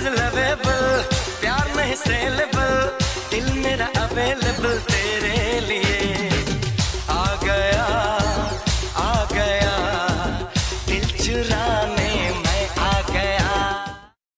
Lovable, प्यार नहीं saleable, दिल मेरा अवेलेबल तेरे लिए। आ गया दिल चुरा